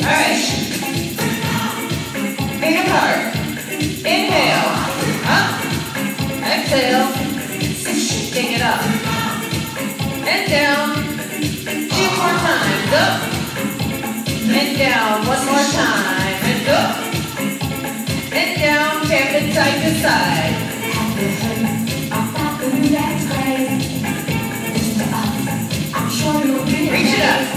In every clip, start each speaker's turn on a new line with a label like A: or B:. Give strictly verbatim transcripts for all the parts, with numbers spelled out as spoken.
A: right. Feet apart. Inhale. Up. Exhale. Take it up. And down. Two more times. Up. And down. One more time. And up. And down. Tap it side to side. Reach it up.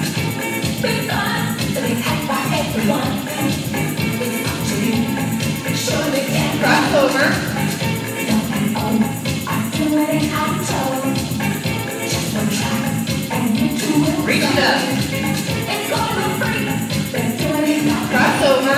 A: Cross over. Reach it up. Cross over.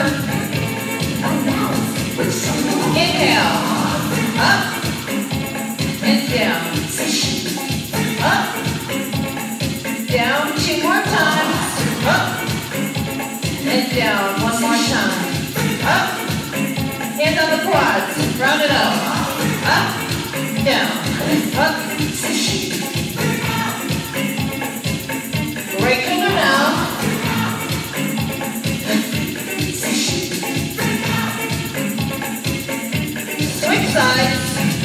A: Inhale. Up. And down. Up. Down. Two more times. Up. And down. One more time. Up. Hands on the quads. Round it up. Up. Down. Up. Right shoulder now. Switch sides.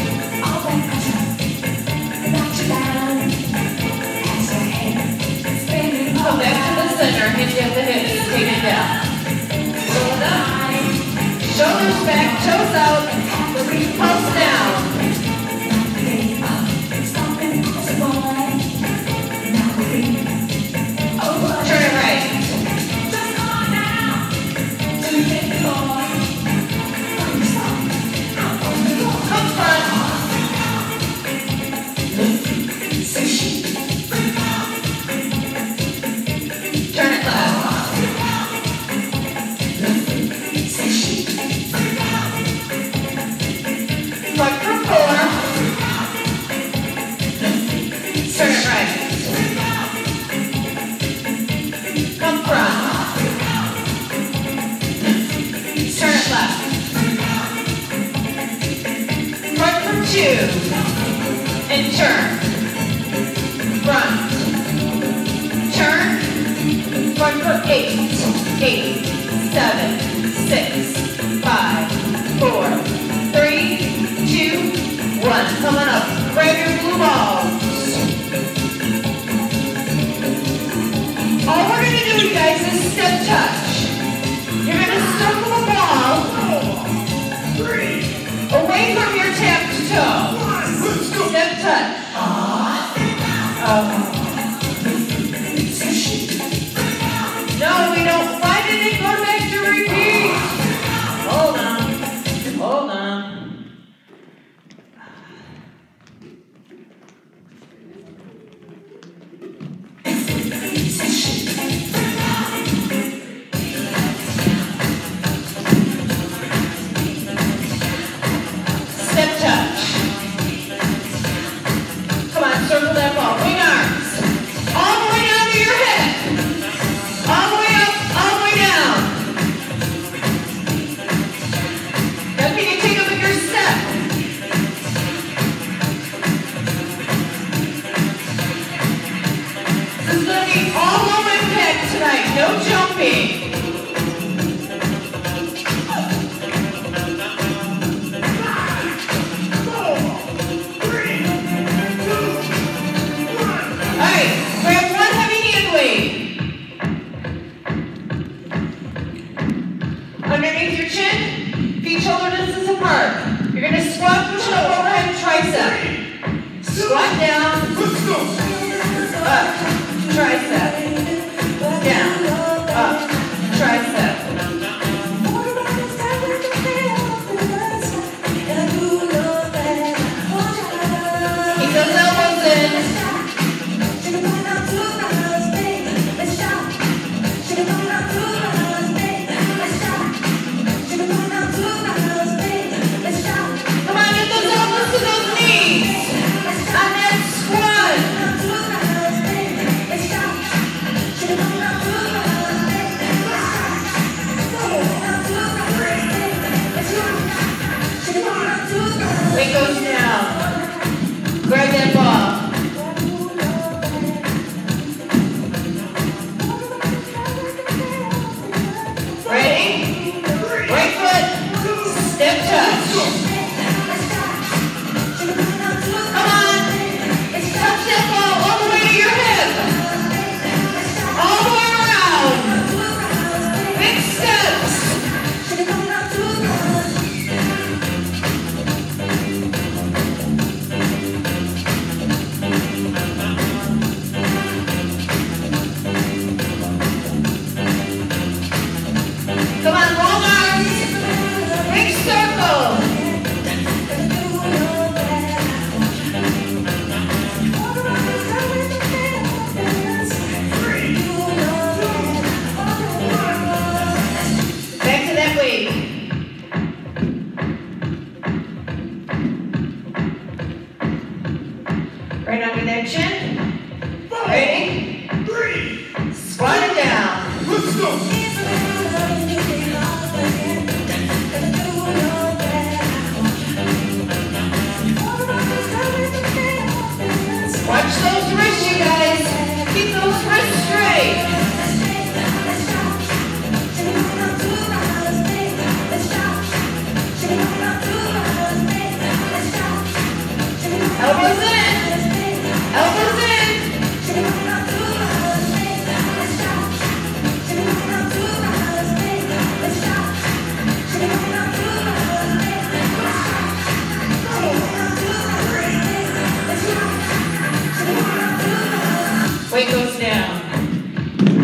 A: Come back to the center. Hinge at the hips. Take it down. Roll it up. Shoulders back. Toes out. Pulse down. Turn it right. Come front. Turn it left. Front for four. Turn it right. Come front. Turn it left. Front for two. And turn. Front. Turn. Front for eight. Eight. Seven. Six. Five. Four. Three. Two. One. Come on up. Grab your blue balls. All we're going to do, you guys, is step touch. You're going to circle the ball away from your tapped toe. Step touch. Oh. No, we don't find it and go back to repeat. Hold on. Hold on. Step touch. Come on, circle that ball. Wing arms. All the way down to your head. All the way up, all the way down. Now can you take a bigger step? This is going to be all low impact tonight. No jumping. Underneath your chin, feet shoulder distance apart. You're going to squat, push up overhead tricep. Squat down, up, tricep, down, up, tricep. Keep those elbows in.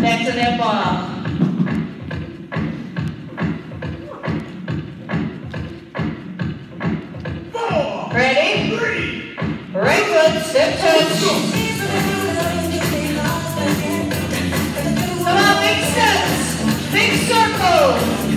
A: Back to that ball. Ready? Right foot, step touch. Come on, big steps. Big circle.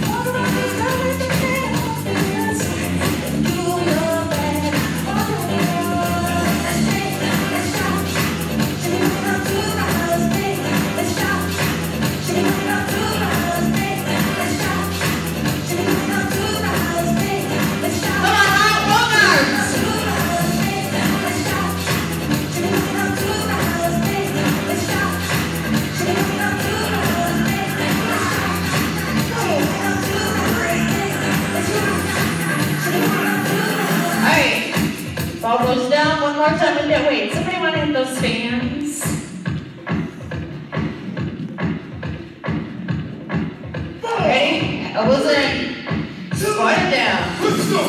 A: Ball goes down one more time with that weight. Somebody want to hit those fans? Ready? Elbows in. Squat it down. Let's go.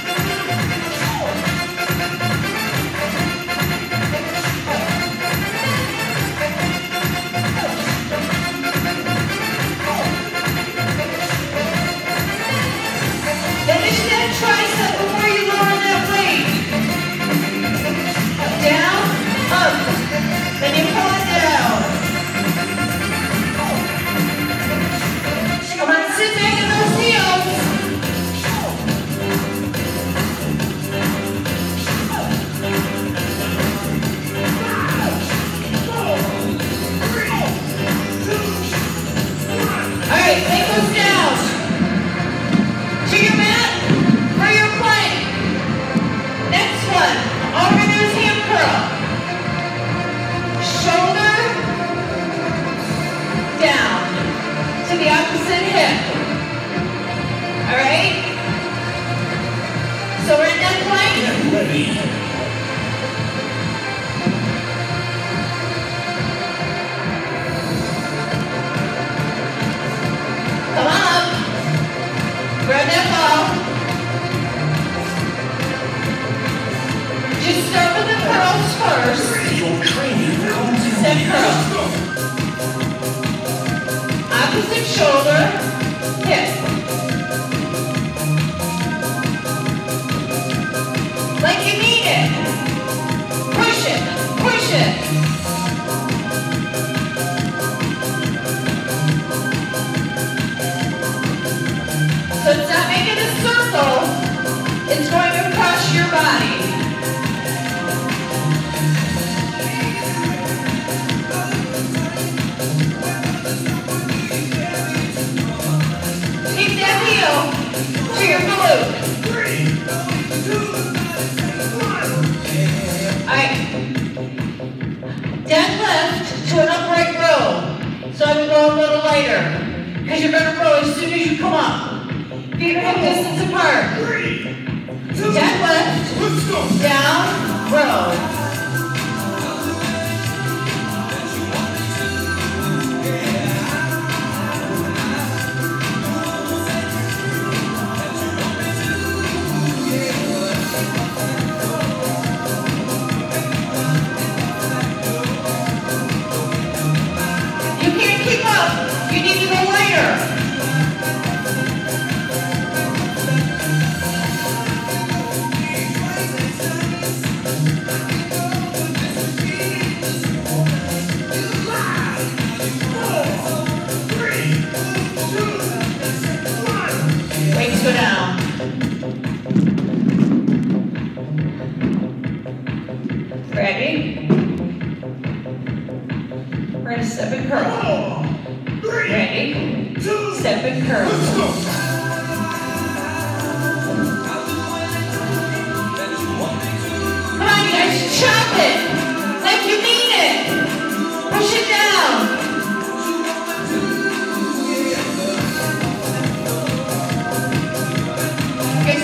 A: Finish that tricep before you lower that weight. Down, up, then you pull it down. Come on, sit back in those heels. All right, take those down to your mat for your plank. Next one, all we're gonna do is hand curl. Shoulder down to the opposite hip. All right? So we're in that plank.
B: Get ready.
A: Come on up. Grab that ball. Just start with the curls first.
B: Your training continues.
A: Step curl. Opposite shoulder, hip. Like you need it. Push it, push it. So it's not making a circle, it's going across your body. Keep that heel to your glute.
B: Three, two, one.
A: Alright. Deadlift to an upright row. So I'm going to go a little lighter. Because you're going to row as soon as you come up. Feet are hip distance apart.
B: Three, two,
A: Deadlift.
B: let's go.
A: Down, row. You can't keep up. You need to go lighter. Weights go down. Ready? We're going to step and curl. Ready? Step and curl. Come on, you guys, chop it. Like you mean it. Push it down. Okay.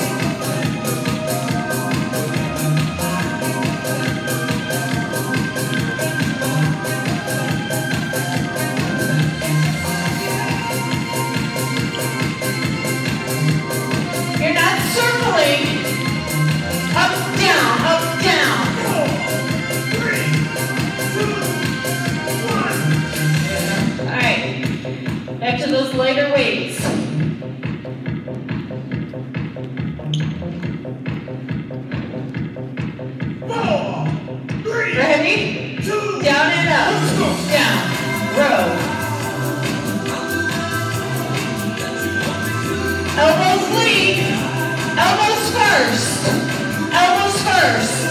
A: You're not circling. Up, down, up, down.
B: Three, two, one.
A: weights.
B: Four, three,
A: Ready?
B: two,
A: Down and up. Down. Row. Elbows lead. Elbows first. Elbows first.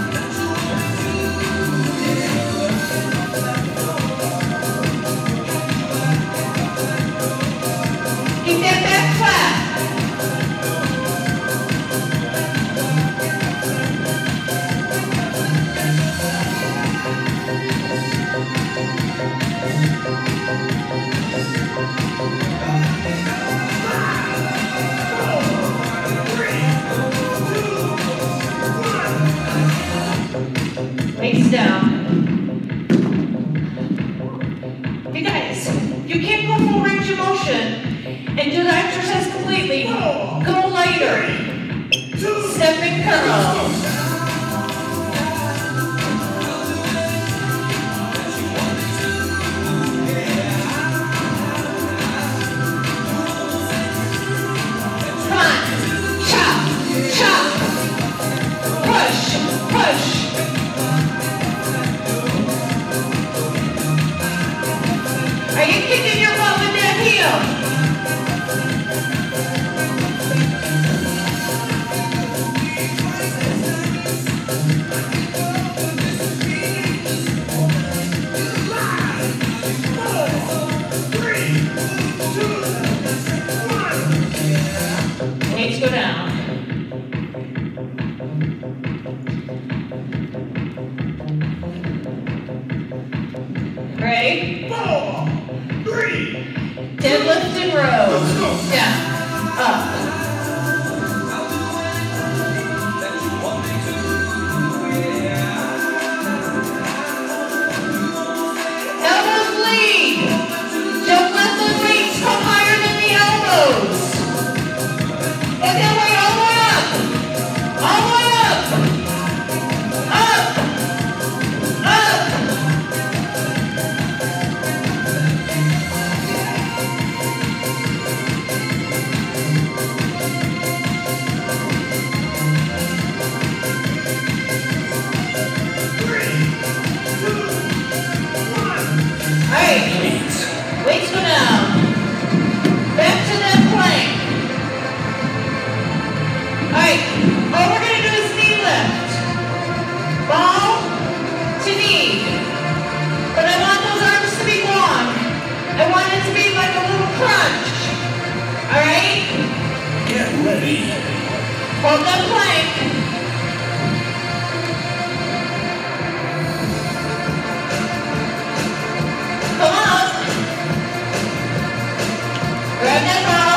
A: Keep that back flat. Weights down. You guys, you can't go full range of motion and do the exercise completely. Go lighter. Step and curl. Come on. Chop. Chop. Push. Push. Are you kicking your butt with that heel? Weights go down. Ready?
B: four, three,
A: Deadlift and row. Down. Up. Elbows lead. Don't let the weights come higher than the elbows. Get that weight all the way up. All the way up. Up. Up. Alright, weights go down. Back to that plank. Alright, all we're going to do is knee lift. Ball to knee. But I want those arms to be long. I want it to be like a little crunch. Alright?
B: get ready.
A: Hold that plank. Come on. Grab that ball.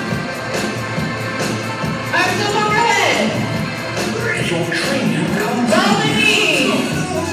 A: Arms up overhead.
B: Your training comes
A: Roll the knees.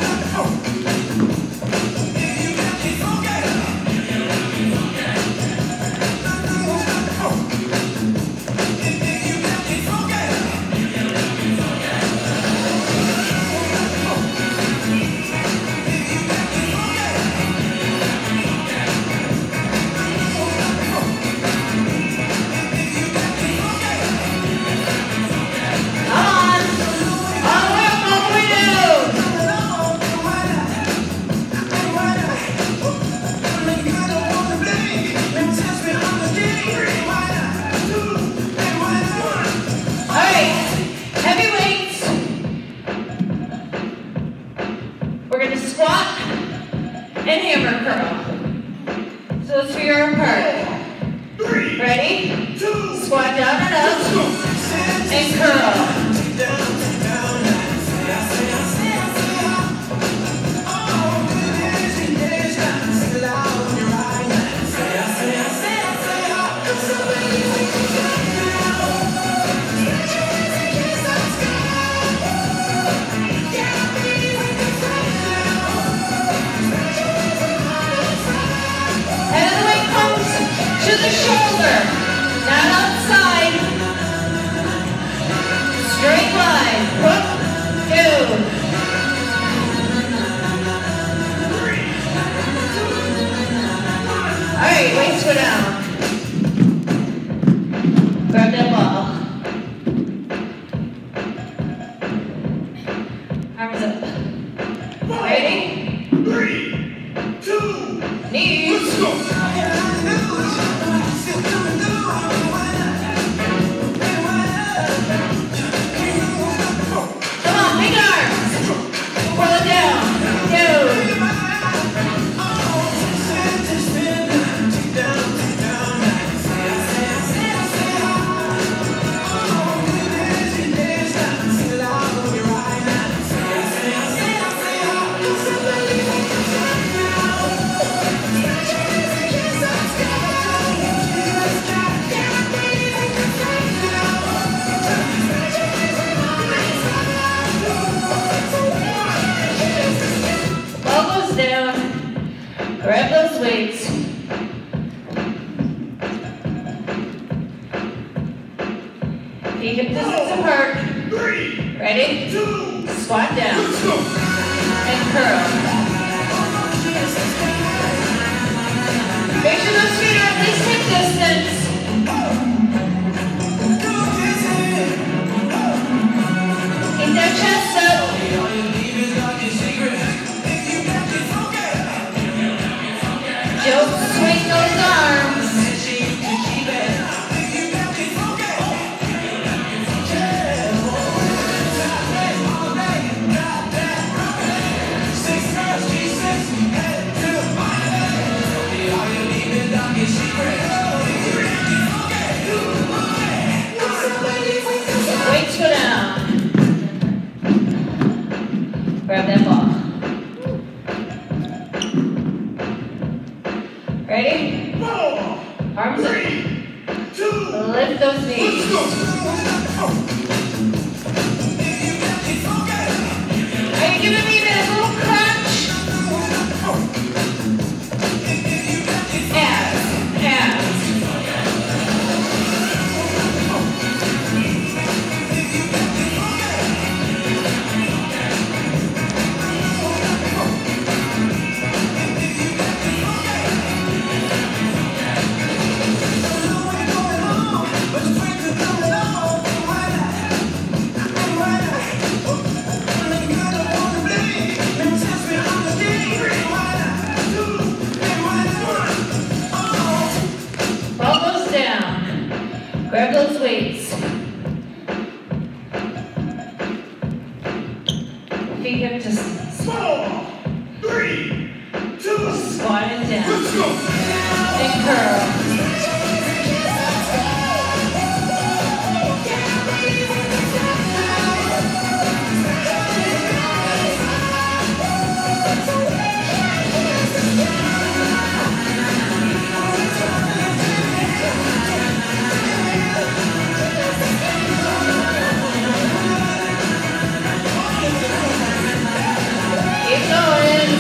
A: And hammer curl. So let's figure our part.
B: Three,
A: Ready?
B: two,
A: Squat down and up. And curl. To the shoulder, not outside. Straight line. Hook, two. All right, weights go down. Grab those weights. Feet hip distance apart. Ready? Squat down. And curl. Make sure those feet are at least hip distance. Keep that chest up. Joke, swing those arms. Weights go down. Grab that ball. Ready? Arms up. Lift those knees. Are you giving me that little crunch? Abs, abs. Grab those weights. Feet hip distance.
B: Four, three, two,
A: squat it down.
B: Let's go.
A: And curl. Keep going.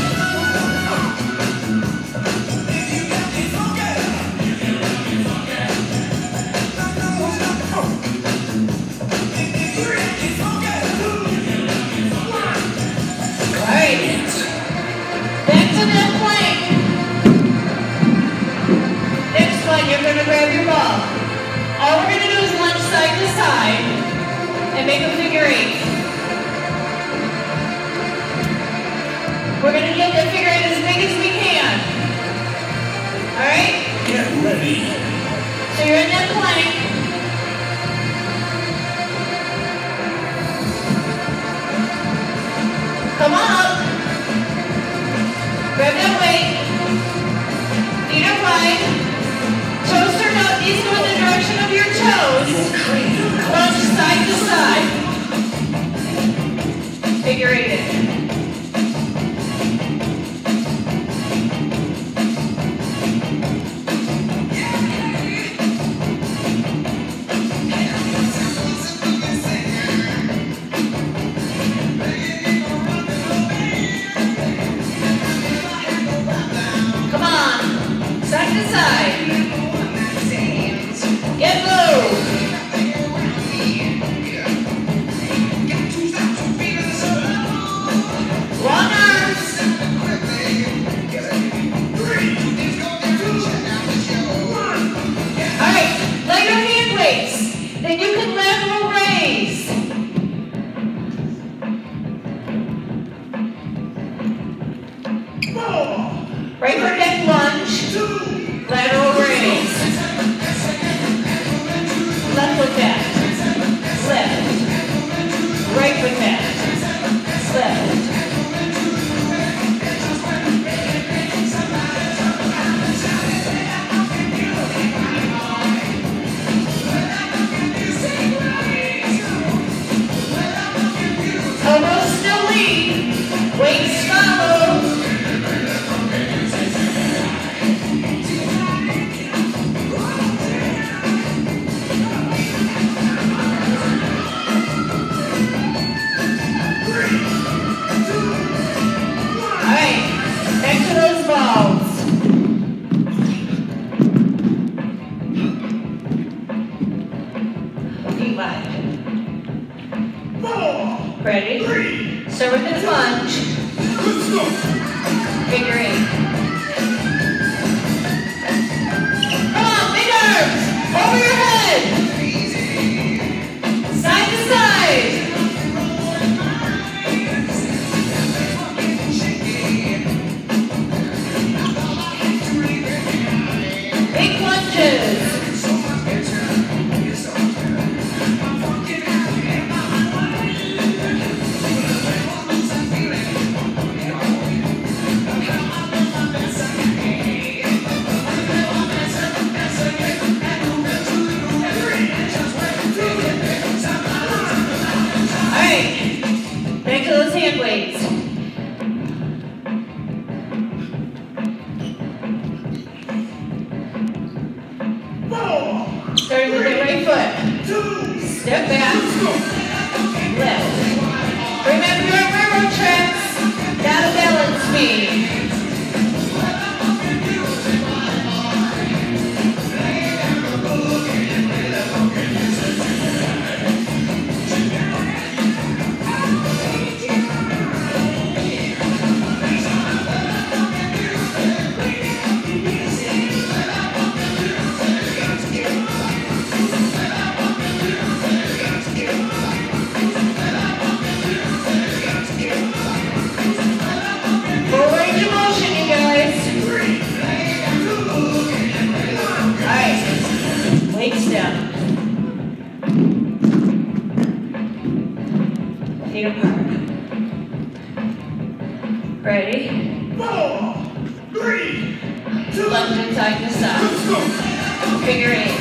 A: Alright. Back to that plank. Next one, you're going to grab your ball. All we're going to do is lunge side to side and make a figure eight. We're going to get that figure eight as big as we can. Alright?
B: Get ready.
A: So you're in that plank. Come on up. Grab that weight. Feet are wide. Toes turned up. Knees go in the direction of your toes. Lunge side to side. Figure eight it. Step back. Lift. Remember your railroad tricks. Gotta balance me. Ready?
B: Four, three, two,
A: London side to side.
B: let's go.
A: Figure eight.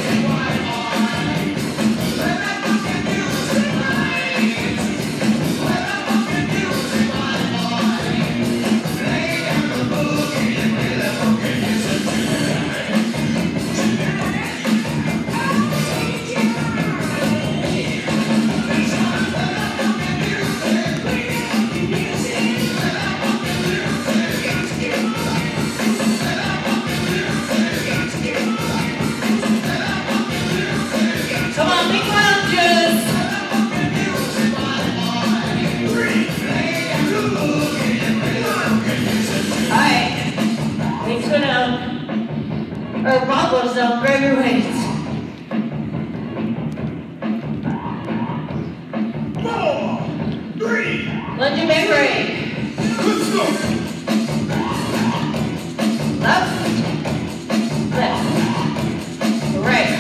A: Or bobbles down, grab your weights.
B: Four, three,
A: Lunge your back right.
B: let's go.
A: Left. Left. Right.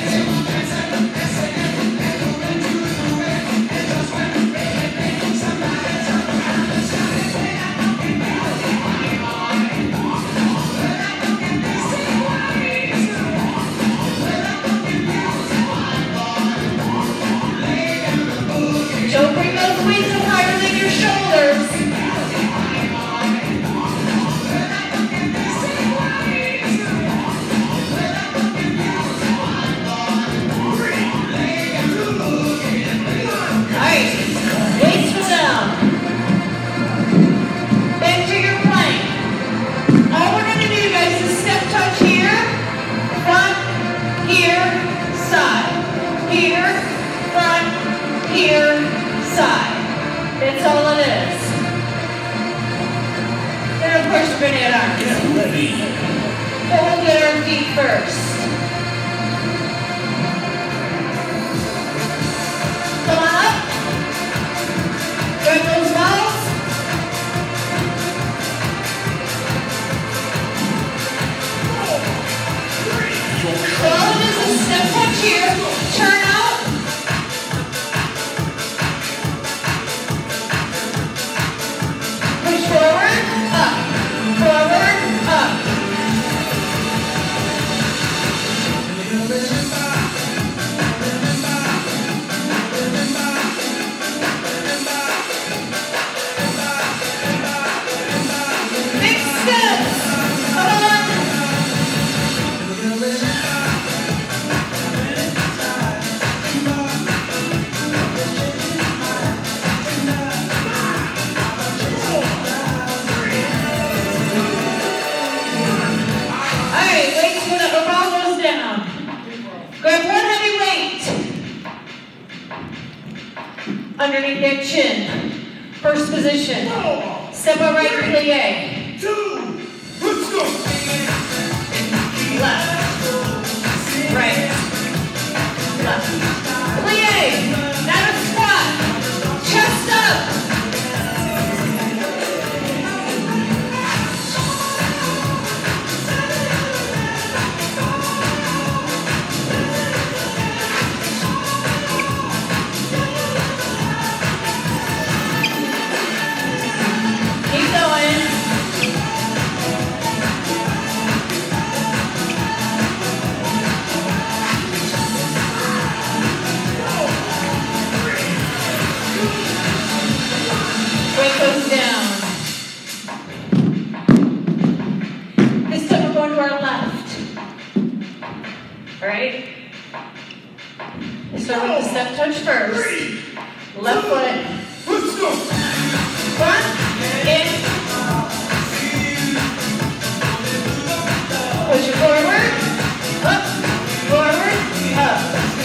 A: Don't bring those weights up higher than your shoulders. Alright, weights go down. Back to your plank. All we're going to do, guys, is step touch here, front, here, side. Here, front, here, side. That's all it is. Then of course we're gonna add arms.
B: Get ready.
A: But we'll get our feet first. Come on up. Grab those balls. So all it is is step touch here, turn out. Forward, up, forward, up. Big steps. Come on. Grab one heavy weight underneath that chin. First position. Step up right plie.
B: Two, let's go.
A: Left. Right. Left. Plie. Not a squat. Chest up. Weight goes down. This time we're going to our left. All right? Let's start with the step touch first. Left foot.
B: Let's go.
A: Front, in. Push it forward. Up, forward, up.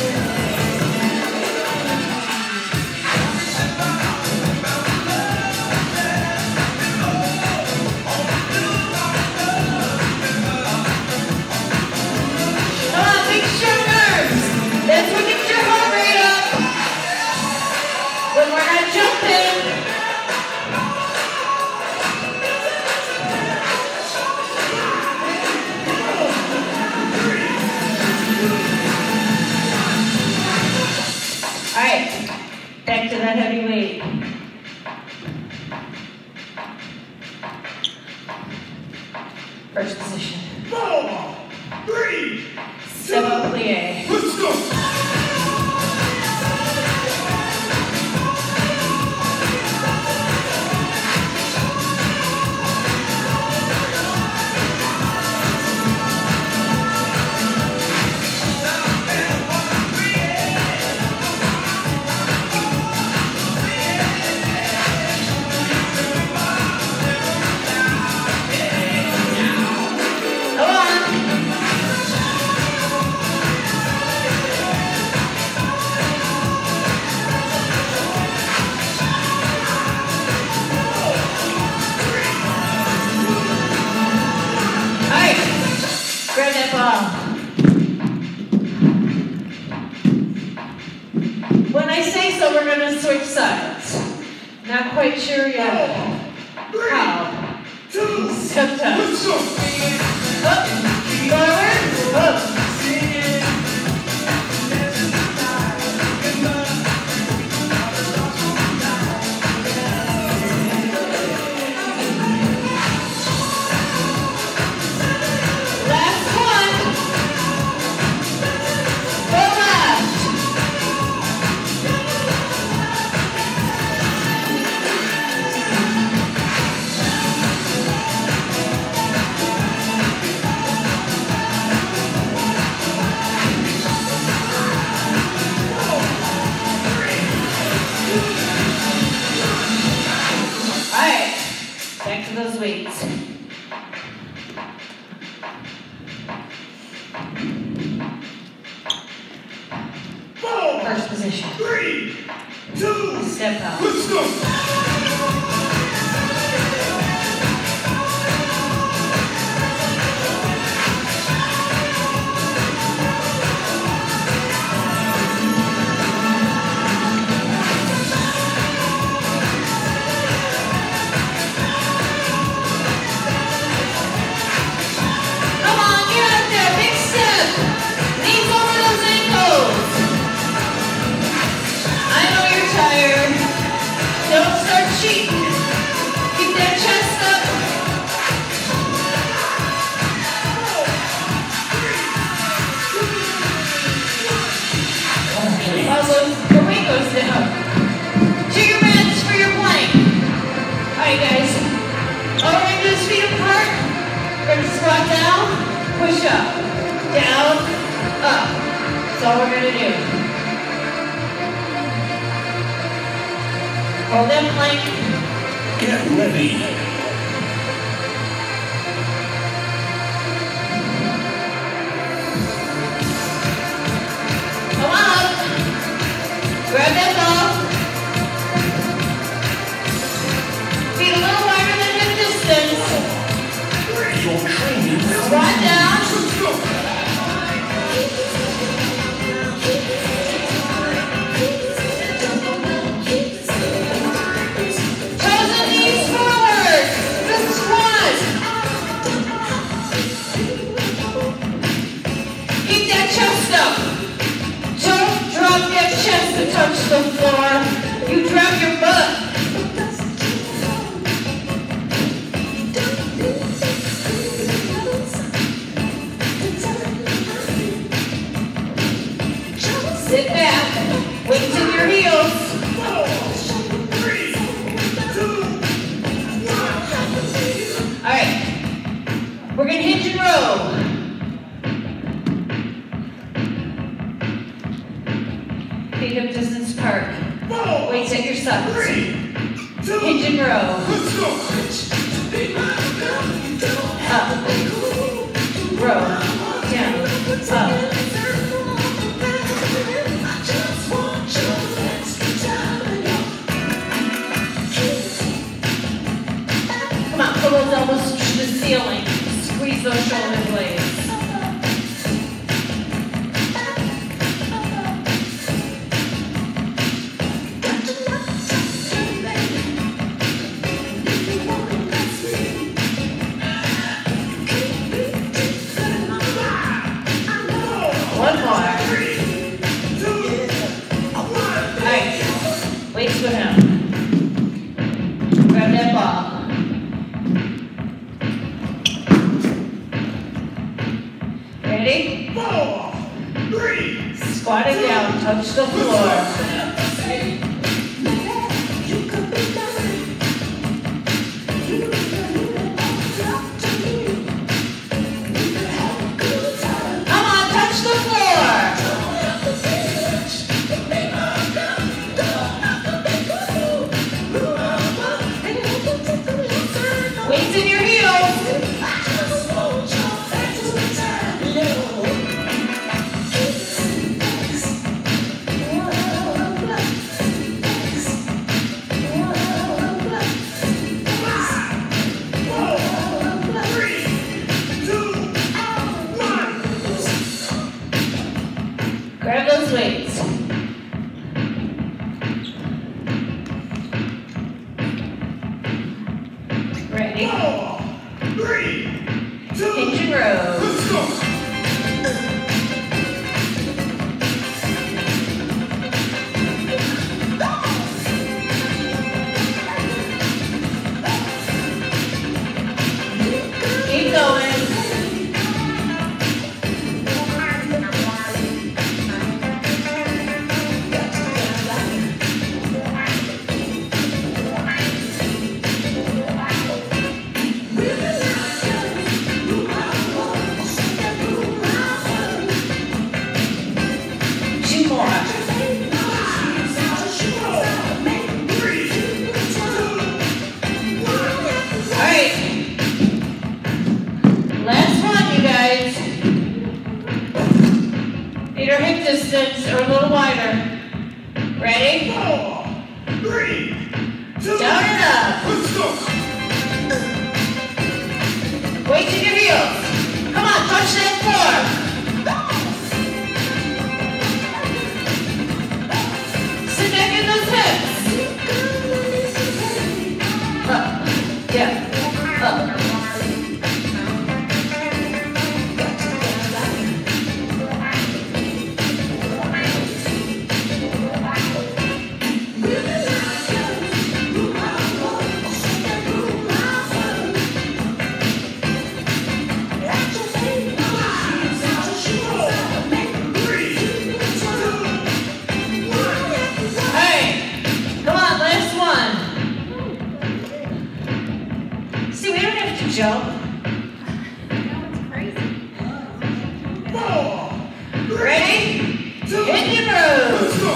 A: Come on, big strong arms. That's what gets your heart rate up. When we're not jumping. All right, back to that heavy weight. First position.
B: Four, three,
A: Step up, plie.
B: let's go.
A: Come on. All right, grab that ball. When I say so, we're going to switch sides. Not quite sure yet how.
B: Two,
A: Step touch.
B: let's go.
A: Up, forward, up. Last one. Go left. All right, back to those weights.
B: Four,
A: First position.
B: three, two,
A: Step out.
B: let's go.
A: Come on, get up there, big step. Knees over those ankles. I know you're tired. Don't start cheating. Keep that chest up. Also, the weight goes down. To your mats for your plank. All right, guys. All we're gonna do is feet apart. We're gonna squat down, push up, down, up. That's all we're gonna do. Hold that plank.
B: Get ready.
A: Come on up. Grab that ball. Feet a little wider than hip distance.
B: Your training.
A: Squat down.
B: Let's go.
A: Toes and knees forward. The squat. Keep that chest up. Don't drop that chest to touch the floor. You drop your butt. Sit back. Weights in your heels.
B: Four, three, two, one.
A: All right. We're going to hinge and row. Set your socks.
B: Three, two,
A: Hinge and row.
B: let's go.
A: Up. Row. Down. Up. Come on, pull those elbows to the ceiling. Squeeze those shoulder blades. One more. Alright. Weights go down. Grab that ball. Ready?
B: Four, three,
A: Squat it down. Touch the floor. Come on, touch the floor. Weights in your heels.
B: three, two, one.
A: Grab those weights. Ready?
B: Four, three, two,
A: Hinge and row.
B: let's go.
A: Keep going. Two more.
B: Three, two, one.
A: Alright. Last one, you guys. Need our hip distance or a little wider. Ready?
B: Four, three, two,
A: Down and up.
B: let's go.
A: Weights in your heels. Come on, touch that floor. Sit back in those hips. Up. Yeah. Up.
B: Three, two, one.
A: Hey, come on, last one. See, we don't have to jump.
B: Four,
A: Ready?
B: two,
A: Hit your move.
B: let's go.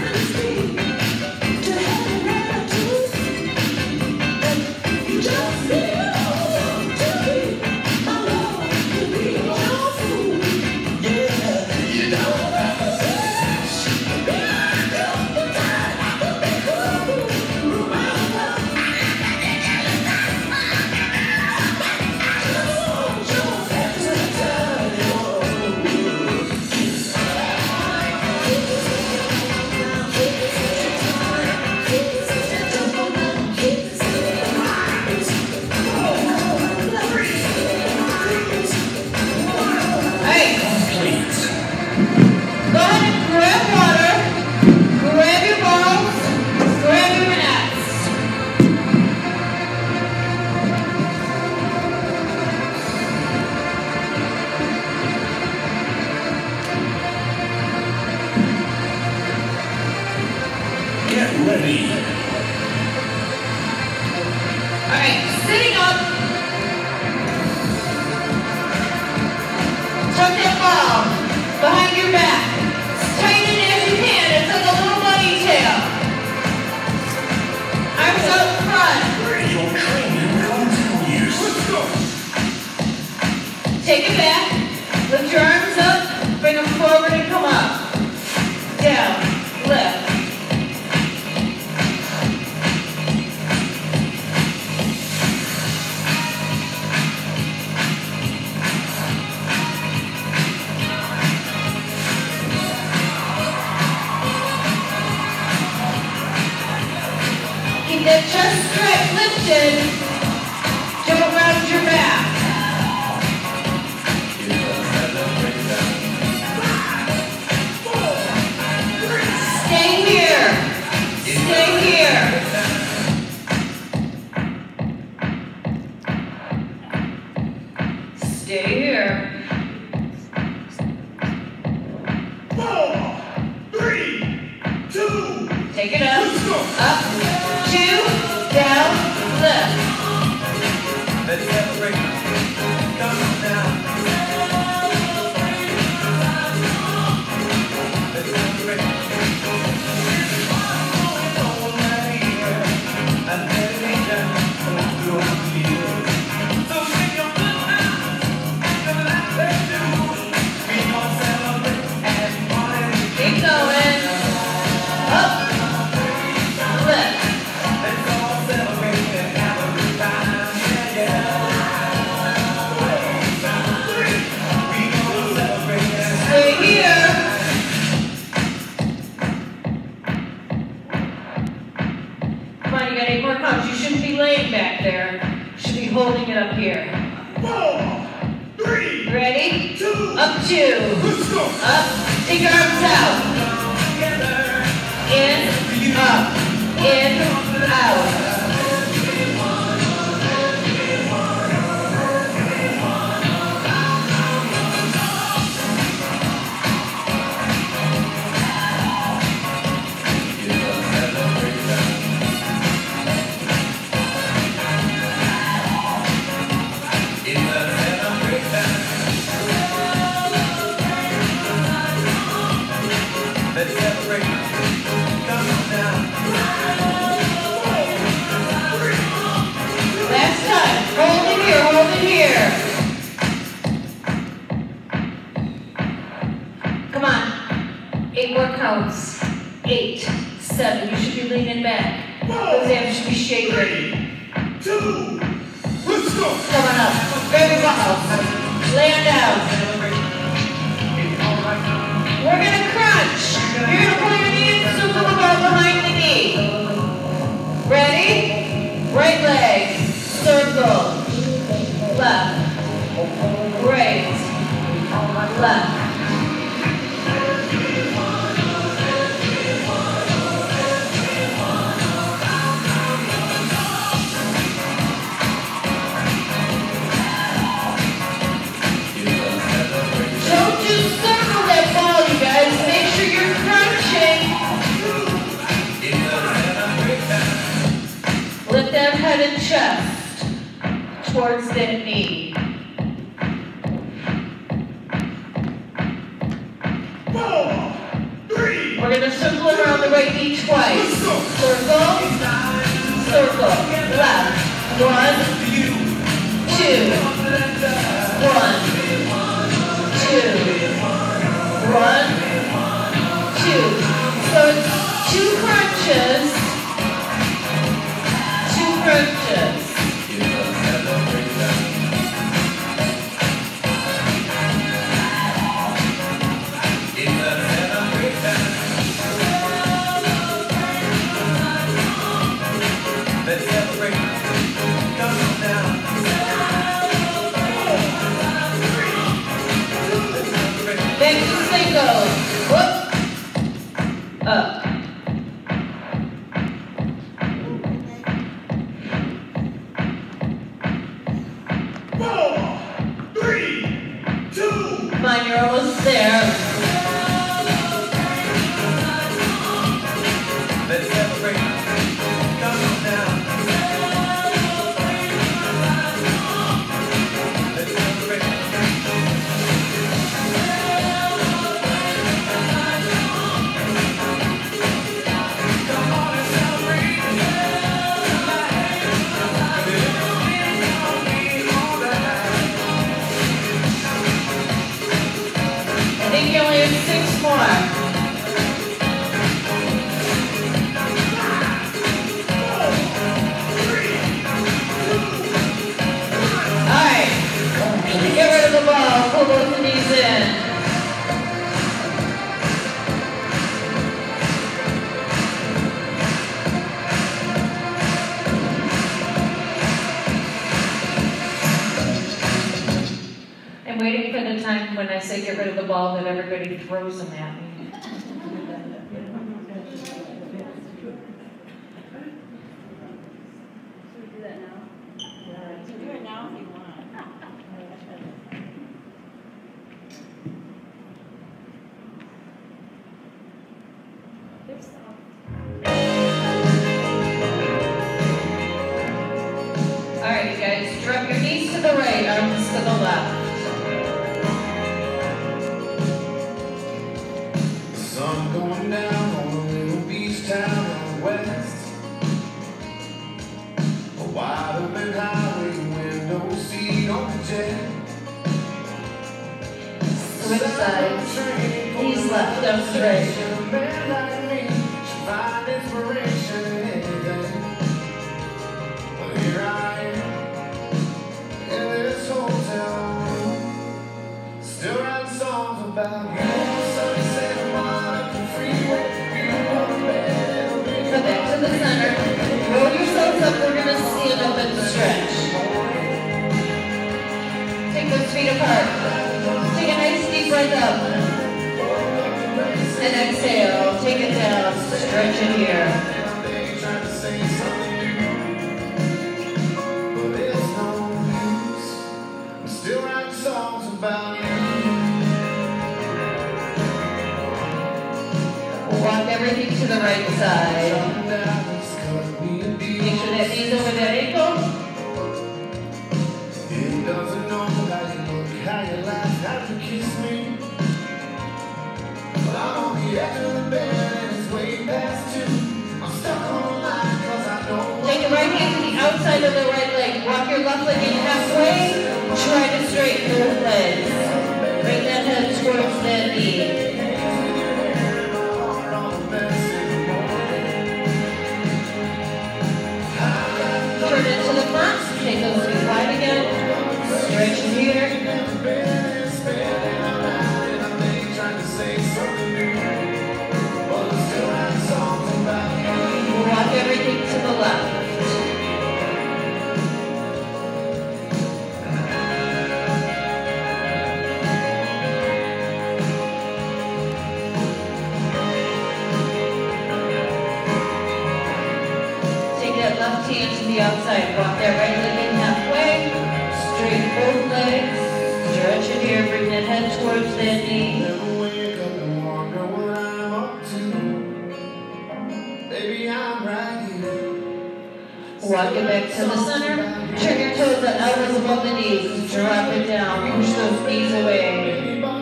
A: Hey, go ahead and grab water, grab your balls, grab your mats.
B: Get ready.
A: All right, sitting up. Tuck that ball behind your back. Tighten it as you can. It's like a little bunny tail. Take it back. Lift your arms up. Bring them forward and come up. Down. Lift. Keep that chest straight lifted. Don't round your back. Stay here. Stay here. Stay here.
B: Four, three, two.
A: Take it up. Up. Two. Down. Lift.
B: Let's celebrate. Come on now. Let's celebrate. All night here, and dedication to our fears. So sing your good night, and let them do. We gon' celebrate and party.
A: Keep going. Up. Lift.
B: Let's all celebrate and have a good time. Yeah, yeah. We gon' celebrate and
A: Stay here. Come on, you got eight more counts. You shouldn't be laying back there. You should be holding it up here.
B: four, three,
A: Ready?
B: two,
A: Up two.
B: let's go.
A: Up. Take your arms out. In. Up. In. Out.
B: Let's celebrate. Come on now.
A: Last time. Hold it here. Hold it here. Come on. Eight more counts. Eight. Seven. You should be leaning back. Those abs should be shaking.
B: Three, two, let's go.
A: Come on up. Very well. Land down. We're gonna crunch. You're gonna pull your knee in super ball behind the knee. Ready? Right leg. Circle. Left. Right. Left. Don't just circle that ball, you guys. Make sure you're crunching. Lift that head and chest towards that knee.
B: Four, three,
A: We're going to circle around the right knee twice. Circle, circle, left. One, two, one, two, one, two. So it's two crunches, two crunches.
B: let's celebrate. Come on now.
A: Back to singles. Whoop. Up.
B: Four, three, two.
A: Come on, you're almost there.
B: Let's celebrate. Come on now. Let's celebrate. Come on and celebrate. Tonight.
A: think you only have six more. Get rid of the ball, pull both the knees in. I'm waiting for the time when I say get rid of the ball that everybody throws them at me.
C: Should we do that now? Yeah. You can do it now if you want.
A: Alright, you guys, drop your knees to the right, arms to the left.
B: The sun going down on a little beach town in the west. A wide open highway, window seat on the jet.
A: Switch sides, knees left, up straight.
B: A man like me should find inspiration in anything. But here I am in this hotel room, still writing songs about you. Sunset and Monica freeway.
A: Come back to the center. Roll yourselves up. We're going to stand up and stretch. Take those feet apart. Take a nice deep breath up. And exhale. Take it down. Stretch it here.
B: But it's no use. I'm still writing songs about you.
A: Walk everything to the right side. Make sure that knee's over that ankle.
B: It doesn't know how you look, how you laugh, how you kiss me. But I'm on the edge of the bed and it's way past two. I'm stuck on the line cause I know.
A: Take the right hand to the outside of the right leg. Walk your left leg in halfway. Try to straighten both legs. Bring that head towards that knee. Turn it to the front. Take those feet wide again. Stretch it here. Walk everything to the left. Take that left hand to the outside. Walk that right leg in halfway. Straighten both legs. Stretch it here. Bring that head towards that knee.
B: Never wake up and wonder what I'm up to. Baby, I'm right here.
A: Walk it back to the center. Turn your toes and elbows above the knees. Drop it down. Push those knees away.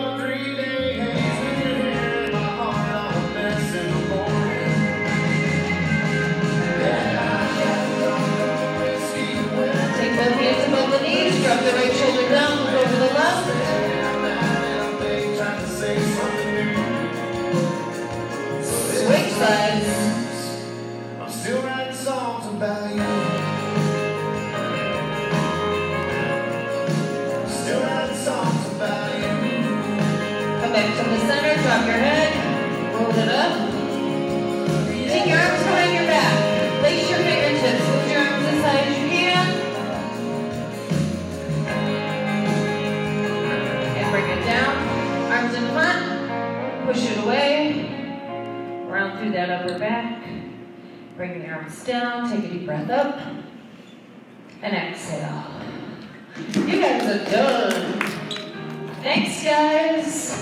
A: Take both hands above the knees. Drop the right shoulder down. Look over the left. Switch sides.
B: I'm still writing songs about you. Still writing songs about you.
A: Come back to the center. Drop your head. Roll it up. Take your arms behind your back. Place your fingertips. Move your arms as high as you can. And bring it down. Arms in front. Push it away. Round through that upper back. Bring the arms down. Take a deep breath up. And exhale. You guys are done. Thanks, guys.